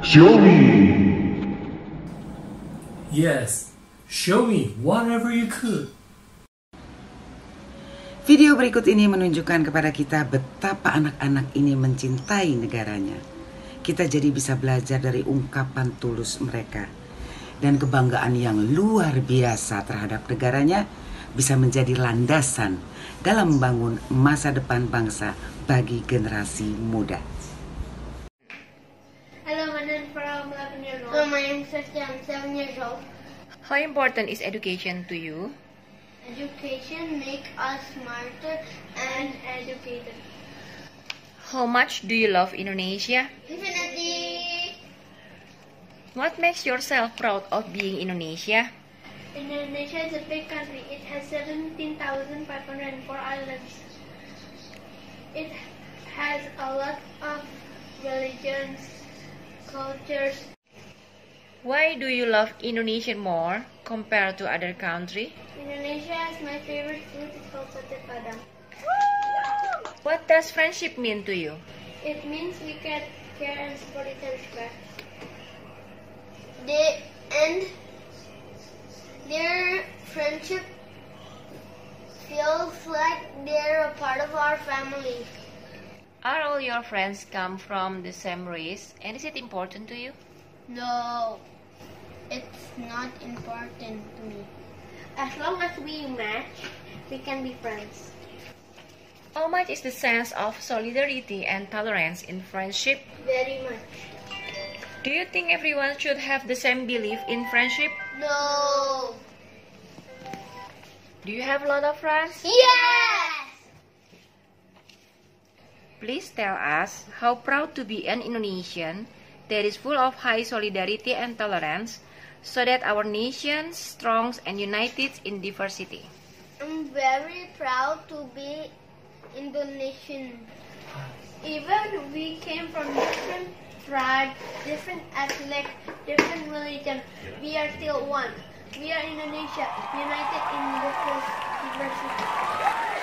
Show me. Yes, show me whatever you could. Video berikut ini menunjukkan kepada kita betapa anak-anak ini mencintai negaranya. Kita jadi bisa belajar dari ungkapan tulus mereka. Dan kebanggaan yang luar biasa terhadap negaranya bisa menjadi landasan dalam membangun masa depan bangsa bagi generasi muda. Hello, my name is Farah. I'm 11 years old. Hello, my name is Saskia. I'm 7 years old. How important is education to you? Education makes us smarter and educated. How much do you love Indonesia? Infinity! What makes yourself proud of being Indonesia? Indonesia is a big country. It has 17,504 islands. It has a lot of religions, cultures. Why do you love Indonesia more compared to other country? Indonesia has my favorite food. It's called sate padang. What does friendship mean to you? It means we can care and support each other's back. Their friendship feels like they're a part of our family. Are all your friends come from the same race, and is it important to you? No, it's not important to me. As long as we match, we can be friends. How much is the sense of solidarity and tolerance in friendship? Very much. Do you think everyone should have the same belief in friendship? No. Do you have a lot of friends? Yes! Please tell us how proud to be an Indonesian that is full of high solidarity and tolerance, so that our nation strong and united in diversity. I'm very proud to be Indonesian. Even we came from different tribes, different ethnic, different religion, we are still one. We are Indonesia, united in diversity.